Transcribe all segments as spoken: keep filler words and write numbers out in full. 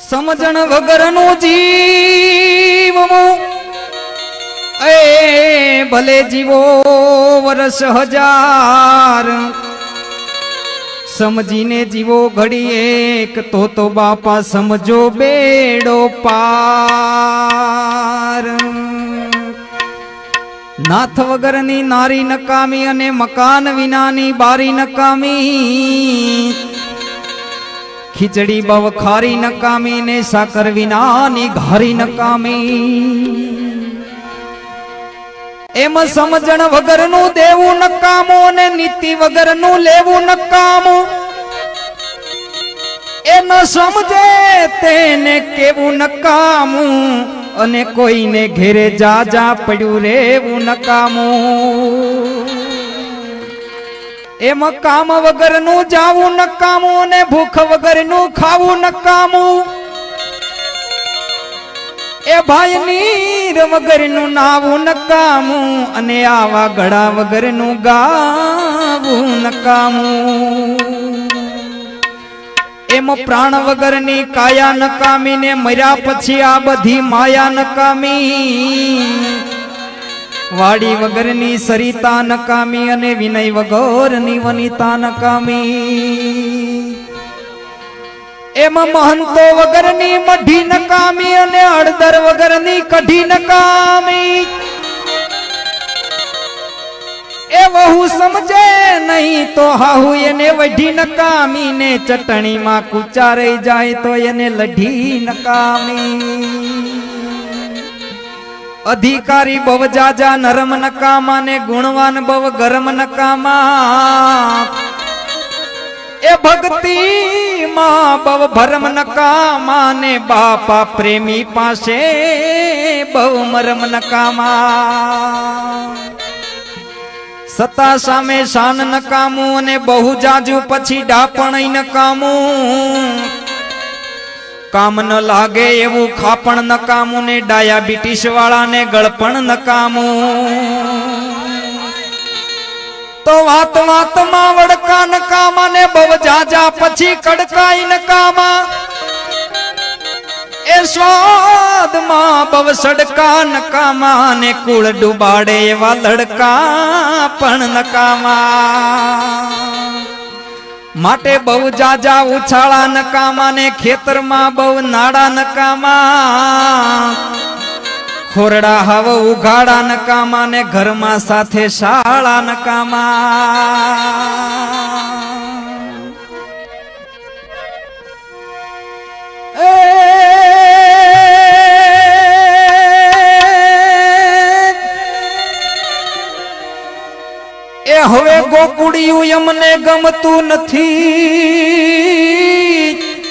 સમજણ વગરનું જીવ એ ભલે જીવો વર્ષ હજાર, સમજીને જીવો ઘડી એક તો તો બાપા સમજો બેડો પાર। નાથ વગરની નારી નકામી અને મકાન વિનાની બારી નકામી, ખીચડી બવ ખારી નકામી ને સાકર વિનાની ઘારી નકામી। એમ સમજણ વગરનું દેવું નકામું ને નીતિ વગરનું લેવું નકામું, એ ન સમજે તેને કેવું નકામું, અને કોઈને ઘેરે જા જા પડ્યું રેવું નકામું। એમ કામ વગરનું જાવું નકામું ને ભૂખ વગરનું ખાવું નકામું, એ ભાઈ નીર વગરનું નાવું નકામું, અને આવા ગળા વગરનું ગાવું નકામું। એમ પ્રાણ વગરની કાયા નકામી ને મર્યા પછી આ બધી માયા નકામી, વાડી વગરની સરિતા નકામી અને વિનય વગરની વનિતા નકામી। એમ મહંતો વગરની મઢી નકામી અને હળદર વગરની કઢી નકામી, એ વહુ સમજે નહીં તો હાહુ એને વઢી નકામી ને ચટણીમાં કૂચા રહી જાય તો એને લઢી નકામી। અધિકારી બવ જાજા નરમ નકામા ને ગુણવાન બવ ગરમ નકામા, એ ભક્તિ માં બવ ભરમ નકામા ને બાપા પ્રેમી પાસે બવ મરમ નકામા। સત્તા સામે શાન નકામું અને બહુ જાજુ પછી ડાપણ નકામું, કામ ન લાગે એવું ખાપણ નકામું ને ડાયાબિટીસ વાળા ને ગળપણ નકામું। તો વાત વાતમાં વડકા નકામા ને બવ જાજા પછી કડકાઈ નકામા, એ સ્વાદમાં બવ સડકા નકામા ને કુળ ડુબાડે એવા લડકા પણ નકામા। માટે બહુ જાજા ઉછાળા નકામા ને ખેતરમાં બહુ નાડા નકામા, ખોરડા હવ ઉઘાડા નકામા ને ઘરમાં સાથે શાળા નકામા। એ હવે ગોકુડિયું એમને ગમતું નથી,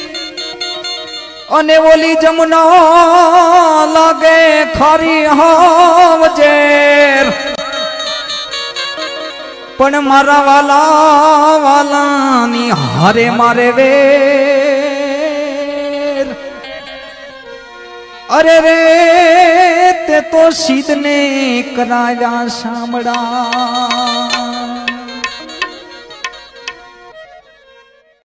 અને ઓલી જમુના લાગે ખારી હાવ ઝેર, પણ મારા વાલા વાલાની હારે મારે વેર। અરે રે તે તો સીધને કરાવ્યા શામળા,